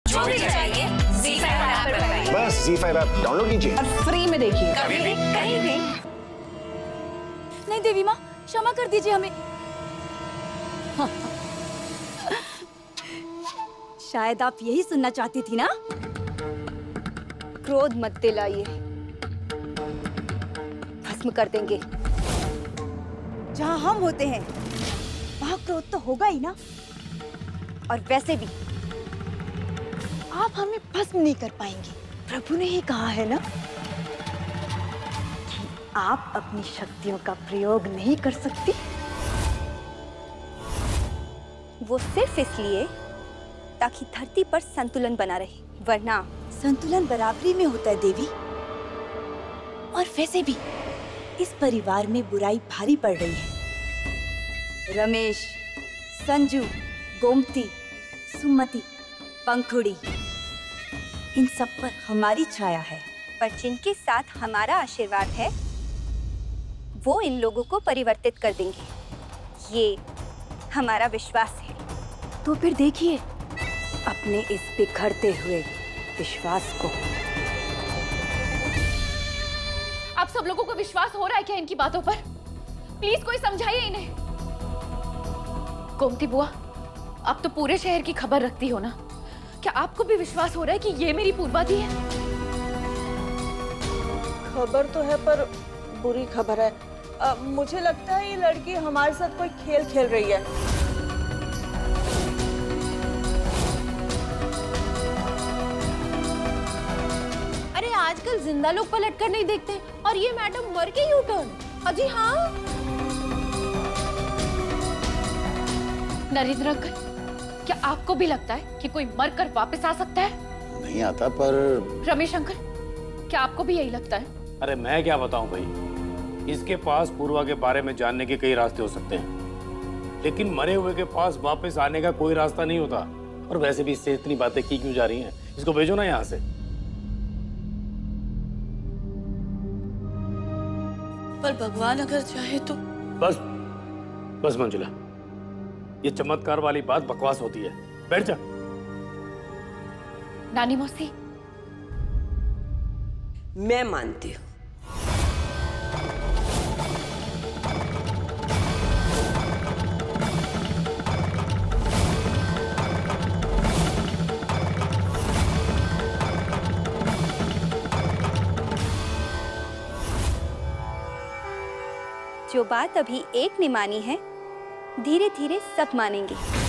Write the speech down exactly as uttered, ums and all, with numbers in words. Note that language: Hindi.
जो भी चाहिए ज़ी फाइव ऐप पर पाइए। बस ज़ी फाइव ऐप डाउनलोड कीजिए और फ्री में देखिए, कभी भी कहीं भी। नहीं देवी माँ, क्षमा कर दीजिए हमें। शायद आप यही सुनना चाहती थी ना? क्रोध मत दिलाइए, भस्म कर देंगे। जहाँ हम होते हैं वहाँ क्रोध तो होगा ही ना। और वैसे भी आप हमें भस्म नहीं कर पाएंगे। प्रभु ने ही कहा है ना कि आप अपनी शक्तियों का प्रयोग नहीं कर सकती। वो सिर्फ इसलिए ताकि धरती पर संतुलन बना रहे, वरना संतुलन बराबरी में होता है देवी। और वैसे भी इस परिवार में बुराई भारी पड़ रही है। रमेश, संजू, गोमती, सुमति, पंखुड़ी, इन सब पर हमारी छाया है। पर जिनके साथ हमारा आशीर्वाद है वो इन लोगों को परिवर्तित कर देंगे, ये हमारा विश्वास है। तो फिर देखिए अपने इस बिखरते हुए विश्वास को। आप सब लोगों को विश्वास हो रहा है क्या इनकी बातों पर? प्लीज कोई समझाइए इन्हें। गोमती बुआ, आप तो पूरे शहर की खबर रखती हो ना, क्या आपको भी विश्वास हो रहा है कि ये मेरी पूर्वाधी है? खबर तो है पर बुरी खबर है। आ, मुझे लगता है ये लड़की हमारे साथ कोई खेल खेल रही है। अरे आजकल जिंदा लोग पलट कर नहीं देखते, और ये मैडम मर के यू टर्न। अजी हाँ। नरेंद्र अंकल, क्या आपको भी लगता है कि कोई मर कर वापस आ सकता है? नहीं आता, पर रमेश अंकल, क्या आपको भी यही लगता है? अरे मैं क्या बताऊं भाई, इसके पास पूर्वा के बारे में जानने के कई रास्ते हो सकते हैं, लेकिन मरे हुए के पास वापस आने का कोई रास्ता नहीं होता। और वैसे भी इससे इतनी बातें की क्यों जा रही हैं? इसको भेजो ना यहाँ से। पर भगवान अगर चाहे तो। बस बस मंजुला, ये चमत्कार वाली बात बकवास होती है। बैठ जा। नानी मौसी, मैं मानती हूँ। जो बात अभी एक ने मानी है, धीरे धीरे सब मानेंगे।